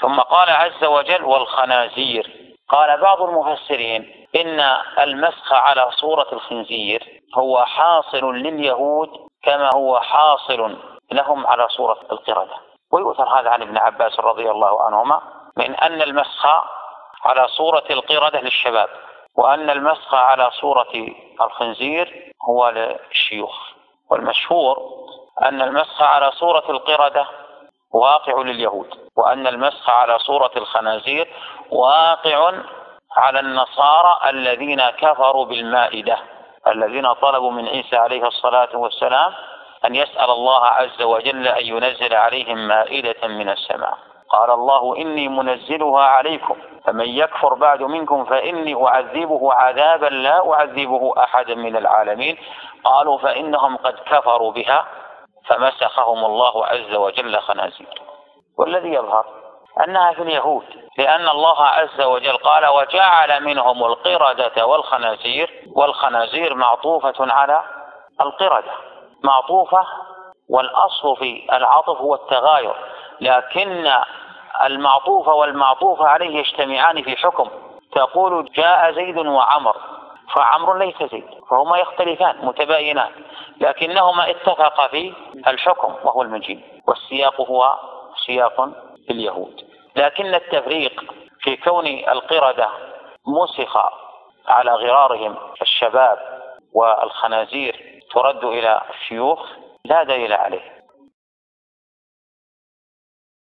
ثم قال عز وجل والخنازير. قال بعض المفسرين إن المسخ على صورة الخنزير هو حاصل لليهود كما هو حاصل لهم على صورة القردة. ويؤثر هذا عن ابن عباس رضي الله عنهما من أن المسخ على صورة القردة للشباب، وأن المسخ على صورة الخنزير هو للشيوخ. والمشهور أن المسخ على صورة القردة واقع لليهود، وأن المسخ على صورة الخنازير واقع على النصارى الذين كفروا بالمائدة، الذين طلبوا من عيسى عليه الصلاة والسلام أن يسأل الله عز وجل أن ينزل عليهم مائدة من السماء. قال الله إني منزلها عليكم فمن يكفر بعد منكم فإني أعذبه عذابا لا أعذبه أحدا من العالمين. قالوا فإنهم قد كفروا بها فمسخهم الله عز وجل خنازير. والذي يظهر أنها في اليهود، لأن الله عز وجل قال وجعل منهم القردة والخنازير، والخنازير معطوفة على القردة، معطوفة، والأصل في العطف هو التغاير، لكن المعطوف والمعطوف عليه يجتمعان في حكم. تقول جاء زيد وعمر، فعمر ليس زيد، فهما يختلفان متباينان، لكنهما اتفقا في الحكم وهو المجيء، والسياق هو سياق اليهود. لكن التفريق في كون القردة مسخ على غرارهم الشباب والخنازير ترد إلى الشيوخ لا دليل عليه.